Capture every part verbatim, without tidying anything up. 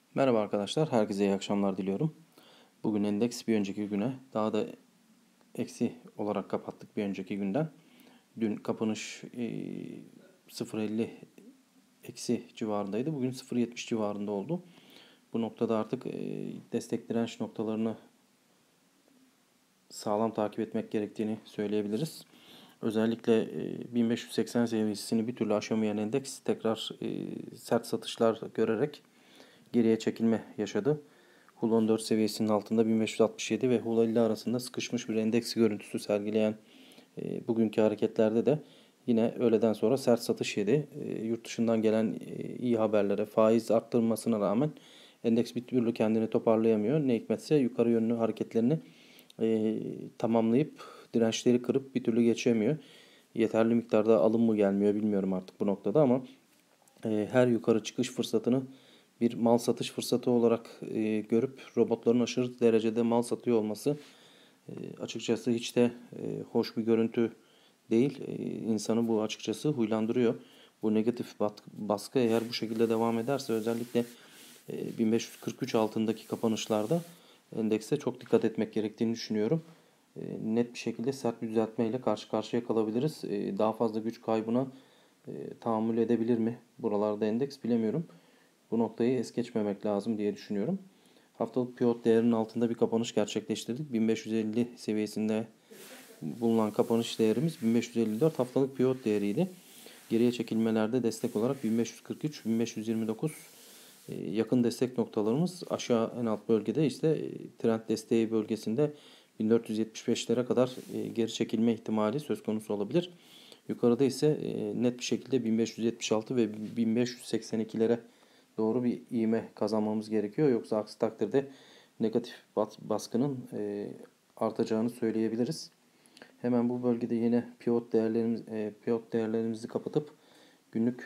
Merhaba arkadaşlar, herkese iyi akşamlar diliyorum. Bugün endeks bir önceki güne daha da eksi olarak kapattık bir önceki günden. Dün kapanış e, sıfır virgül elli eksi civarındaydı. Bugün sıfır virgül yetmiş civarında oldu. Bu noktada artık e, destek direnç noktalarını sağlam takip etmek gerektiğini söyleyebiliriz. Özellikle e, bin beş yüz seksen seviyesini bir türlü aşamayan endeks tekrar e, sert satışlar görerek geriye çekilme yaşadı. Hull on dört seviyesinin altında bin beş yüz altmış yedi ve Hull elli arasında sıkışmış bir endeks görüntüsü sergileyen e, bugünkü hareketlerde de yine öğleden sonra sert satış yedi. E, yurt dışından gelen e, iyi haberlere, faiz arttırılmasına rağmen endeks bir türlü kendini toparlayamıyor. Ne hikmetse yukarı yönlü hareketlerini e, tamamlayıp dirençleri kırıp bir türlü geçemiyor. Yeterli miktarda alım mı gelmiyor bilmiyorum artık bu noktada ama e, her yukarı çıkış fırsatını bir mal satış fırsatı olarak e, görüp robotların aşırı derecede mal satıyor olması e, açıkçası hiç de e, hoş bir görüntü değil. E, insanı bu açıkçası huylandırıyor. Bu negatif baskı eğer bu şekilde devam ederse özellikle e, bin beş yüz kırk üç altındaki kapanışlarda endekse çok dikkat etmek gerektiğini düşünüyorum. E, net bir şekilde sert bir düzeltmeyle karşı karşıya kalabiliriz. E, daha fazla güç kaybına e, tahammül edebilir mi? Buralarda endeks bilemiyorum. Bu noktayı es geçmemek lazım diye düşünüyorum. Haftalık pivot değerinin altında bir kapanış gerçekleştirdik. bin beş yüz elli seviyesinde bulunan kapanış değerimiz bin beş yüz elli dört haftalık pivot değeriydi. Geriye çekilmelerde destek olarak bin beş yüz kırk üç bin beş yüz yirmi dokuz yakın destek noktalarımız, aşağı en alt bölgede ise trend desteği bölgesinde bin dört yüz yetmiş beşlere kadar geri çekilme ihtimali söz konusu olabilir. Yukarıda ise net bir şekilde bin beş yüz yetmiş altı ve bin beş yüz seksen ikilere doğru bir ivme kazanmamız gerekiyor. Yoksa aksi takdirde negatif baskının artacağını söyleyebiliriz. Hemen bu bölgede yine pivot değerlerimiz pivot değerlerimizi kapatıp günlük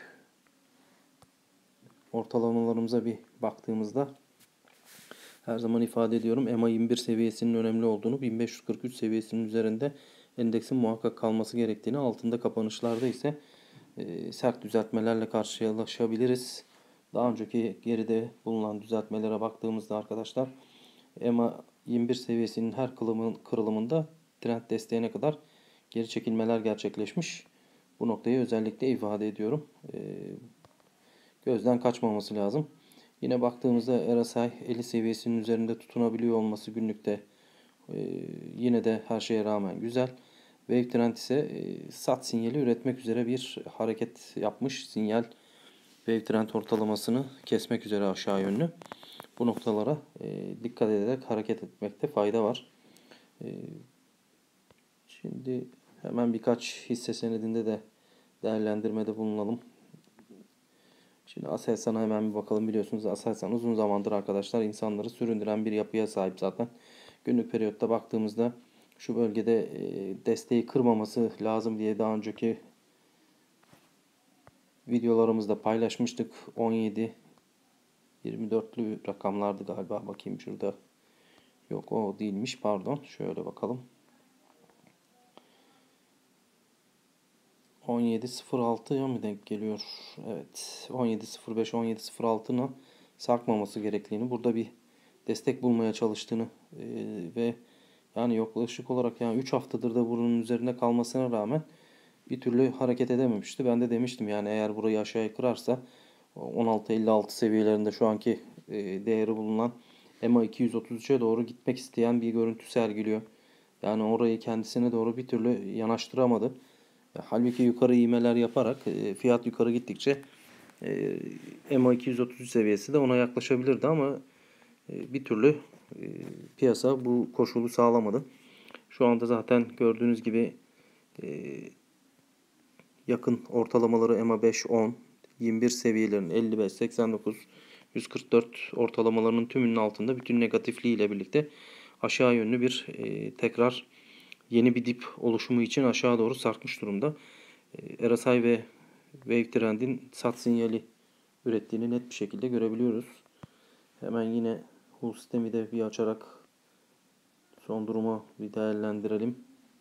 ortalamalarımıza bir baktığımızda her zaman ifade ediyorum M A yirmi bir seviyesinin önemli olduğunu, bin beş yüz kırk üç seviyesinin üzerinde endeksin muhakkak kalması gerektiğini, altında kapanışlarda ise e, sert düzeltmelerle karşılaşabiliriz. Daha önceki geride bulunan düzeltmelere baktığımızda arkadaşlar M A yirmi bir seviyesinin her kırılımında trend desteğine kadar geri çekilmeler gerçekleşmiş. Bu noktayı özellikle ifade ediyorum. E, gözden kaçmaması lazım. Yine baktığımızda R S I elli seviyesinin üzerinde tutunabiliyor olması günlükte e, yine de her şeye rağmen güzel. Wave Trend ise e, sat sinyali üretmek üzere bir hareket yapmış. Sinyal Wave Trend ortalamasını kesmek üzere aşağı yönlü. Bu noktalara e, dikkat ederek hareket etmekte fayda var. E, şimdi hemen birkaç hisse senedinde de değerlendirmede bulunalım. Şimdi Aselsan'a hemen bir bakalım. Biliyorsunuz Aselsan uzun zamandır arkadaşlar insanları süründüren bir yapıya sahip zaten. Günlük periyotta baktığımızda şu bölgede e, desteği kırmaması lazım diye daha önceki videolarımızda paylaşmıştık. on yedi yirmi dörtlü rakamlardı galiba. Bakayım şurada. Yok o değilmiş, pardon. Şöyle bakalım. on yedi sıfır altıya mı denk geliyor? Evet. on yedi sıfır beş on yedi sıfır altının sarkmaması gerektiğini, burada bir destek bulmaya çalıştığını e, ve yani yaklaşık olarak yani üç haftadır da bunun üzerinde kalmasına rağmen bir türlü hareket edememişti. Ben de demiştim yani eğer burayı aşağıya kırarsa on altı elli altı seviyelerinde şu anki e, değeri bulunan M A iki yüz otuz üçe doğru gitmek isteyen bir görüntü sergiliyor. Yani orayı kendisine doğru bir türlü yanaştıramadı. Halbuki yukarı ivmeler yaparak e, fiyat yukarı gittikçe e, M A iki yüz otuz üç seviyesi de ona yaklaşabilirdi ama e, bir türlü e, piyasa bu koşulu sağlamadı. Şu anda zaten gördüğünüz gibi e, yakın ortalamaları M A beş on, yirmi bir seviyelerinin elli beş, seksen dokuz, yüz kırk dört ortalamalarının tümünün altında bütün negatifliği ile birlikte aşağı yönlü bir e, tekrar yeni bir dip oluşumu için aşağı doğru sarkmış durumda. E, R S I ve Wave Trend'in sat sinyali ürettiğini net bir şekilde görebiliyoruz. Hemen yine Hull sistemi de bir açarak son durumu bir değerlendirelim.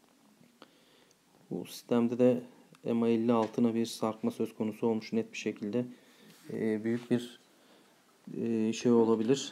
Bu sistemde de M A elli altına bir sarkma söz konusu olmuş net bir şekilde. E, büyük bir e, şey olabilir.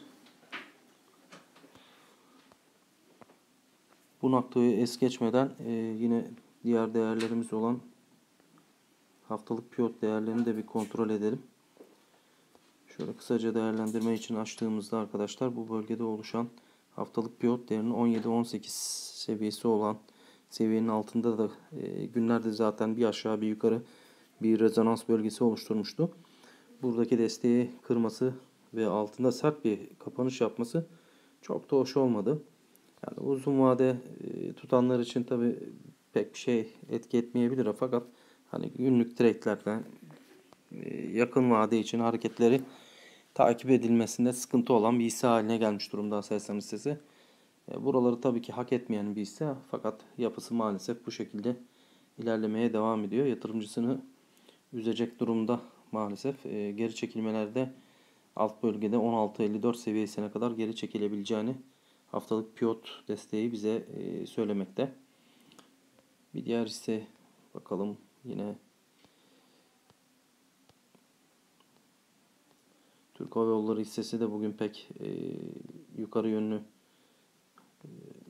Bu noktayı es geçmeden e, yine diğer değerlerimiz olan haftalık piyot değerlerini de bir kontrol edelim. Şöyle kısaca değerlendirme için açtığımızda arkadaşlar bu bölgede oluşan haftalık piyot değerinin on yedi on sekiz seviyesi olan seviyenin altında da e, günlerde zaten bir aşağı bir yukarı bir rezonans bölgesi oluşturmuştu. Buradaki desteği kırması ve altında sert bir kapanış yapması çok da hoş olmadı. Yani uzun vade e, tutanlar için tabi pek bir şey etki etmeyebilir fakat hani günlük trade'lerden e, yakın vade için hareketleri takip edilmesinde sıkıntı olan bir hisse haline gelmiş durumda Aselsan hissesi. E, buraları tabii ki hak etmeyen bir hisse fakat yapısı maalesef bu şekilde ilerlemeye devam ediyor. Yatırımcısını üzecek durumda maalesef. E, geri çekilmelerde alt bölgede on altı elli dört seviyesine kadar geri çekilebileceğini haftalık piyot desteği bize e, söylemekte. Bir diğer hisse bakalım yine Türk Hava Yolları hissesi de bugün pek e, yukarı yönlü e,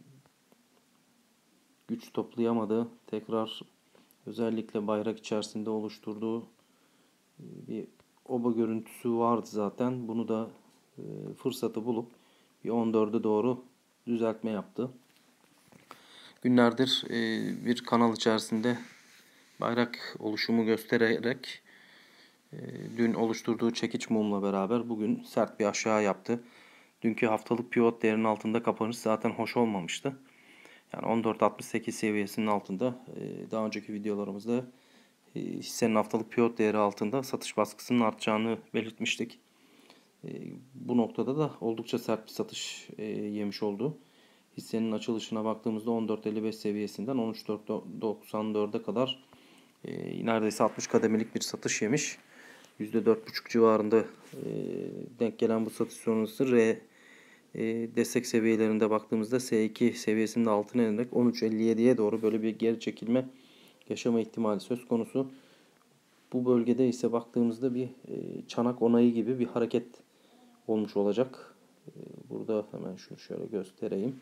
güç toplayamadı. Tekrar özellikle bayrak içerisinde oluşturduğu e, bir oba görüntüsü vardı zaten. Bunu da e, fırsatı bulup bir on dörde doğru düzeltme yaptı. Günlerdir e, bir kanal içerisinde bayrak oluşumu göstererek e, dün oluşturduğu çekiç mumla beraber bugün sert bir aşağı yaptı. Dünkü haftalık pivot değerinin altında kapanış zaten hoş olmamıştı. Yani on dört altmış sekiz seviyesinin altında e, daha önceki videolarımızda e, hissenin haftalık pivot değeri altında satış baskısının artacağını belirtmiştik. E, bu noktada da oldukça sert bir satış e, yemiş oldu. Hissenin açılışına baktığımızda on dört elli beş seviyesinden on üç doksan dörde kadar e, neredeyse altmış kademelik bir satış yemiş. yüzde dört buçuk civarında e, denk gelen bu satış sonrası R e, destek seviyelerinde baktığımızda S iki seviyesinin altına inerek on üç elli yediye doğru böyle bir geri çekilme yaşama ihtimali söz konusu. Bu bölgede ise baktığımızda bir e, çanak onayı gibi bir hareket olmuş olacak. E, burada hemen şunu şöyle göstereyim.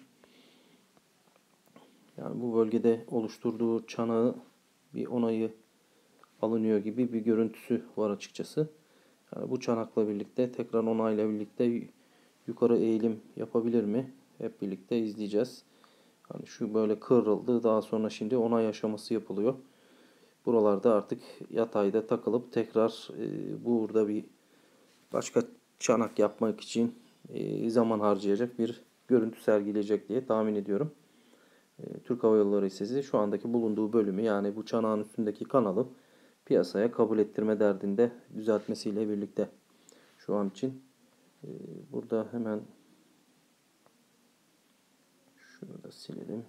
Yani bu bölgede oluşturduğu çanağı bir onayı alınıyor gibi bir görüntüsü var açıkçası. Yani bu çanakla birlikte tekrar onayla birlikte yukarı eğilim yapabilir mi? Hep birlikte izleyeceğiz. Hani şu böyle kırıldı. Daha sonra şimdi onay aşaması yapılıyor. Buralarda artık yatayda takılıp tekrar e, burada bir başka çanak yapmak için e, zaman harcayacak bir görüntü sergileyecek diye tahmin ediyorum. Türk Hava Yolları hissesi şu andaki bulunduğu bölümü yani bu çanağın üstündeki kanalı piyasaya kabul ettirme derdinde düzeltmesiyle birlikte şu an için. Burada hemen şunu da silelim.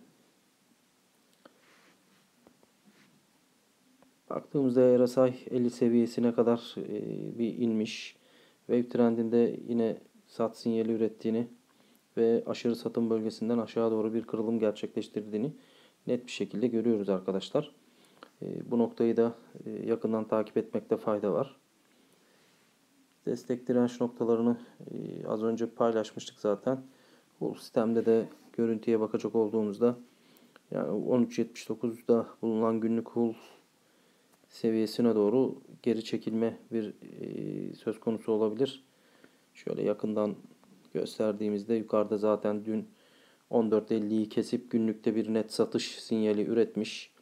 Baktığımızda R S I elli seviyesine kadar bir inmiş. Wave trendinde yine sat sinyali ürettiğini ve aşırı satım bölgesinden aşağı doğru bir kırılım gerçekleştirdiğini net bir şekilde görüyoruz arkadaşlar. Bu noktayı da yakından takip etmekte fayda var. Destek direnç noktalarını az önce paylaşmıştık zaten. Bu sistemde de görüntüye bakacak olduğumuzda yani on üç yetmiş dokuzda bulunan günlük hull seviyesine doğru geri çekilme bir söz konusu olabilir. Şöyle yakından gösterdiğimizde yukarıda zaten dün on dört elliyi kesip günlükte bir net satış sinyali üretmiş.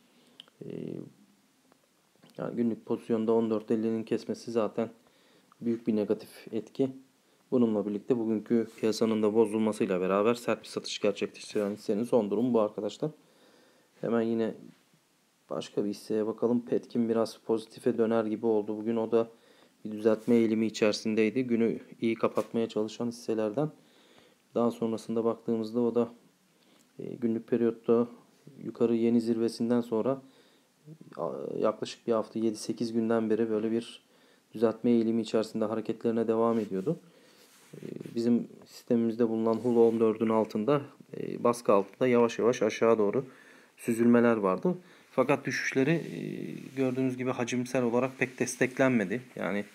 Yani günlük pozisyonda on dört ellinin kesmesi zaten büyük bir negatif etki. Bununla birlikte bugünkü piyasanın da bozulmasıyla beraber sert bir satış gerçekleştiren hissenin son durumu bu arkadaşlar. Hemen yine başka bir hisseye bakalım. Petkim biraz pozitife döner gibi oldu. Bugün o da bir düzeltme eğilimi içerisindeydi. Günü iyi kapatmaya çalışan hisselerden. Daha sonrasında baktığımızda o da günlük periyotta yukarı yeni zirvesinden sonra yaklaşık bir hafta yedi sekiz günden beri böyle bir düzeltme eğilimi içerisinde hareketlerine devam ediyordu. Bizim sistemimizde bulunan Hull on dördün altında baskı altında yavaş yavaş aşağı doğru süzülmeler vardı. Fakat düşüşleri gördüğünüz gibi hacimsel olarak pek desteklenmedi. Yani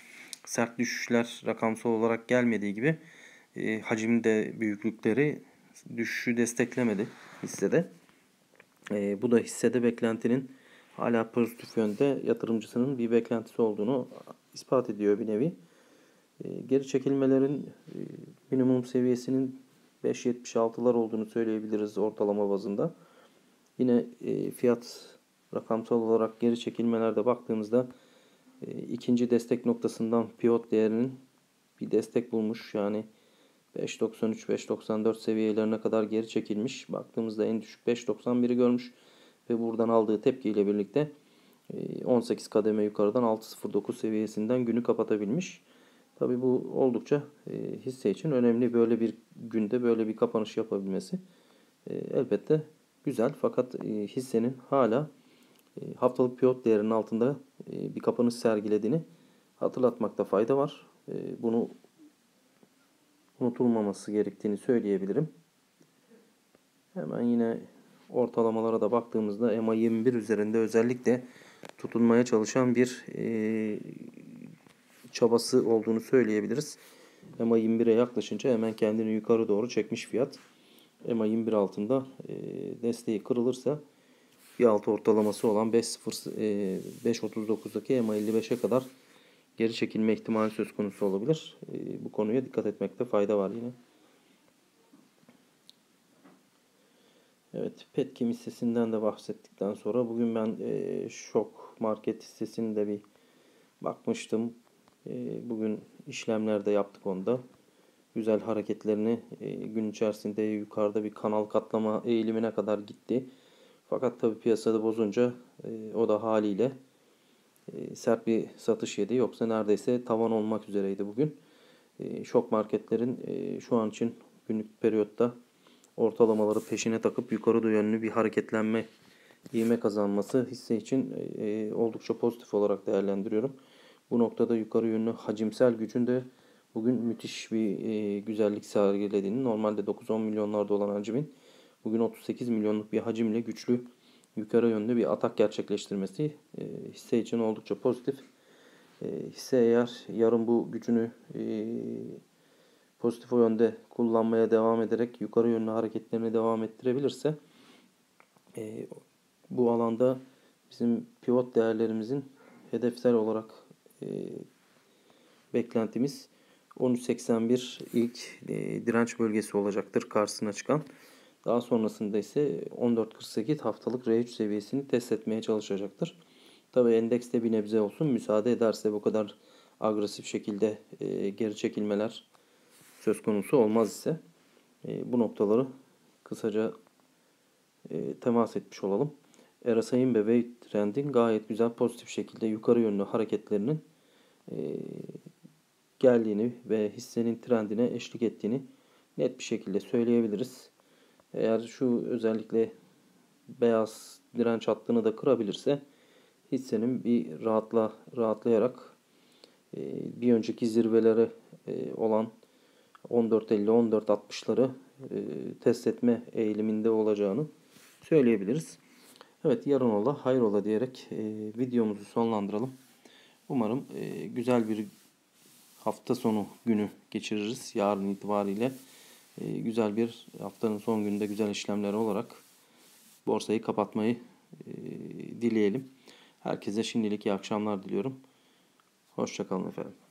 sert düşüşler rakamsal olarak gelmediği gibi e, hacimde büyüklükleri düşüşü desteklemedi hissede. E, bu da hissede beklentinin hala pozitif yönde, yatırımcısının bir beklentisi olduğunu ispat ediyor bir nevi. E, geri çekilmelerin e, minimum seviyesinin beş yetmiş altılar olduğunu söyleyebiliriz ortalama bazında. Yine e, fiyat rakamsal olarak geri çekilmelerde baktığımızda e, ikinci destek noktasından pivot değerinin bir destek bulmuş. Yani beş doksan üç beş doksan dört seviyelerine kadar geri çekilmiş. Baktığımızda en düşük beş doksan biri görmüş ve buradan aldığı tepkiyle birlikte on sekiz kademe yukarıdan altı sıfır dokuz seviyesinden günü kapatabilmiş. Tabii bu oldukça hisse için önemli, böyle bir günde böyle bir kapanış yapabilmesi elbette güzel, fakat hissenin hala haftalık pivot değerinin altında bir kapanış sergilediğini hatırlatmakta fayda var. Bunu unutulmaması gerektiğini söyleyebilirim. Hemen yine ortalamalara da baktığımızda E M A yirmi bir üzerinde özellikle tutunmaya çalışan bir e, çabası olduğunu söyleyebiliriz. E M A yirmi bire yaklaşınca hemen kendini yukarı doğru çekmiş fiyat. E M A yirmi bir altında e, desteği kırılırsa bir altı ortalaması olan beş otuz dokuzdaki E M A elli beşe kadar geri çekilme ihtimali söz konusu olabilir. E, bu konuya dikkat etmekte fayda var yine. Evet, Petkim hissesinden de bahsettikten sonra bugün ben e, Şok Market hissesini de bir bakmıştım. E, bugün işlemlerde yaptık onda. Güzel hareketlerini e, gün içerisinde yukarıda bir kanal katlama eğilimine kadar gitti. Fakat tabi piyasada bozunca e, o da haliyle e, sert bir satış yedi. Yoksa neredeyse tavan olmak üzereydi bugün. E, şok marketlerin e, şu an için günlük periyotta ortalamaları peşine takıp yukarı yönlü bir hareketlenme, ivme kazanması hisse için e, oldukça pozitif olarak değerlendiriyorum. Bu noktada yukarı yönlü hacimsel gücün de bugün müthiş bir e, güzellik sergilediğini, normalde dokuz on milyonlarda olan hacimin bugün otuz sekiz milyonluk bir hacimle güçlü yukarı yönlü bir atak gerçekleştirmesi e, hisse için oldukça pozitif. E, hisse eğer yarın bu gücünü e, pozitif o yönde kullanmaya devam ederek yukarı yönlü hareketlerini devam ettirebilirse e, bu alanda bizim pivot değerlerimizin hedefsel olarak e, beklentimiz on üç seksen bir ilk e, direnç bölgesi olacaktır karşısına çıkan. Daha sonrasında ise on dört kırk sekiz haftalık R üç seviyesini test etmeye çalışacaktır. Tabi endekste bir nebze olsun müsaade ederse bu kadar agresif şekilde e, geri çekilmeler söz konusu olmaz ise e, bu noktaları kısaca e, temas etmiş olalım. R S I'nin ve Wave Trend'in gayet güzel pozitif şekilde yukarı yönlü hareketlerinin e, geldiğini ve hissenin trendine eşlik ettiğini net bir şekilde söyleyebiliriz. Eğer şu özellikle beyaz direnç hattını da kırabilirse hissenin bir rahatla rahatlayarak e, bir önceki zirvelere e, olan on dört elli on dört altmışları e, test etme eğiliminde olacağını söyleyebiliriz. Evet, yarın ola hayrola diyerek e, videomuzu sonlandıralım. Umarım e, güzel bir hafta sonu günü geçiririz. Yarın itibariyle e, güzel bir haftanın son gününde güzel işlemler olarak borsayı kapatmayı e, dileyelim. Herkese şimdilik iyi akşamlar diliyorum. Hoşça kalın efendim.